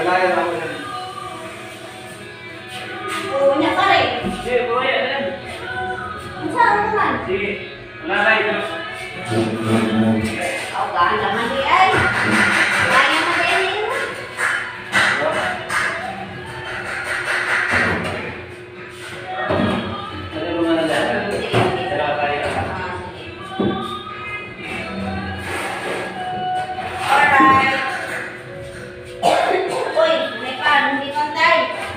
Kaya ako yan. Oo, niya ka rin. Hindi, buhay yan. Ang saan naman? Sige, lalay ko. Ako gaan naman di ay. Kaya mo din yun. Ano mo nga na Sige, sige. Dalawa tayo. Alright. Uy, may pan, hindi pantay.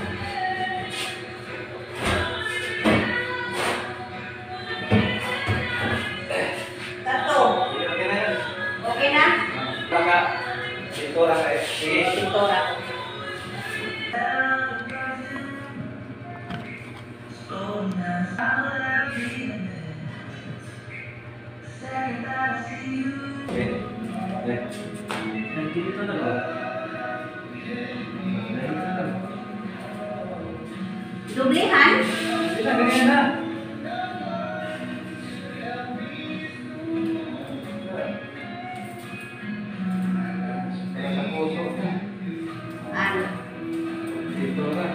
Tatlo. Okay na yan. Okay na? Baka, ito lang kayo. Sige. Ito na. Okay. Nandito na ba? Dublihan? Sila, ganyan na. Kaya sa puso ko. Ano? Dito na.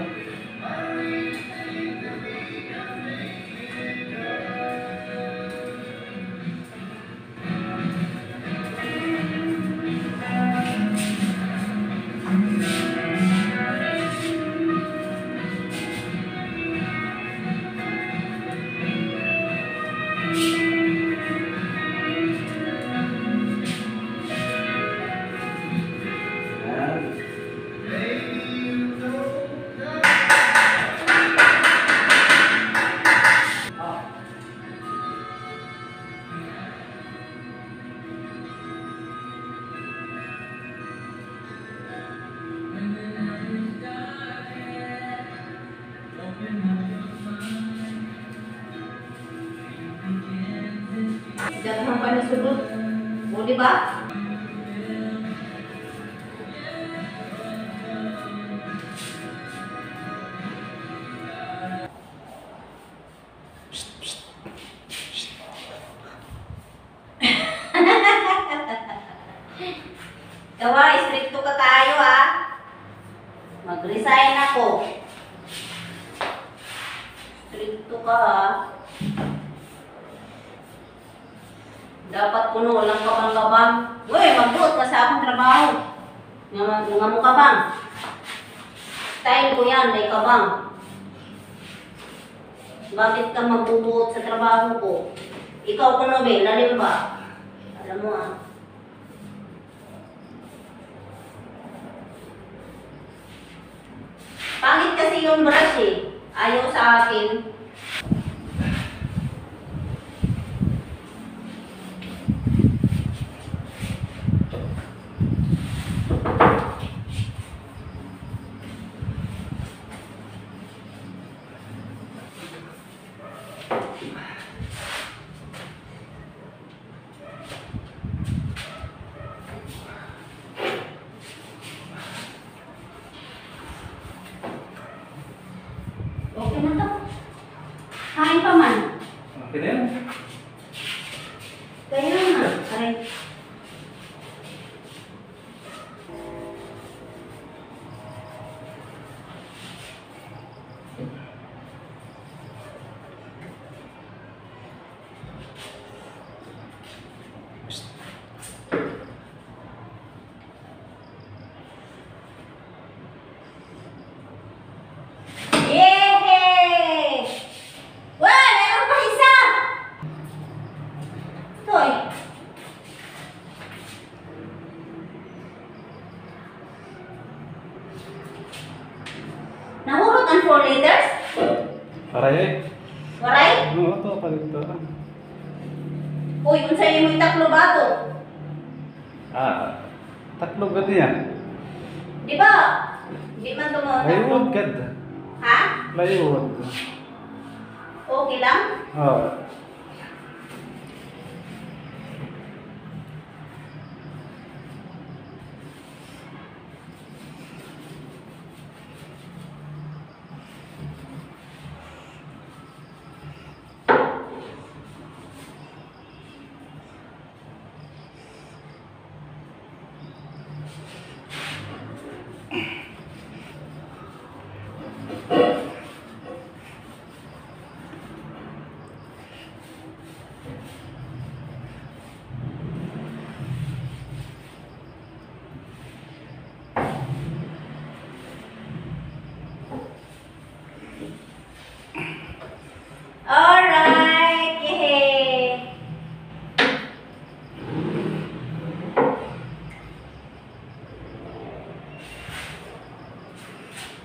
Daghang pa na sulod. O, di ba? Tawa, stricto ka tayo ha. Mag-resign ako. Stricto ka ha. Dapat kuno walang kabang-kabang. Uy, magbuot ka sa akong trabaho. Nga mo kabang. Style ko yan, may kabang. Bakit ka magbubuot sa trabaho ko? Ikaw kuno be, lalim ba? Alam mo ah. Pangit kasi yung brush eh. Ayaw sa akin. Okay na to. Kain pa man. Okay na yan. Kaya na. Aray. Yehey! Wah, meron pa isa! Toy. Nahulot ang 4 liters? Aray eh. Waray? Oo, ito. Palito. Uy, kung sa'yo mo itaklo ba ito? Tatlo ba niya? Di ba? Di man ito mo Plywood gad. Ha? Plywood. Okay lang? Oo.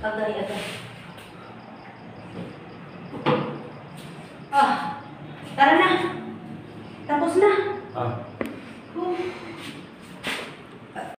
Agay.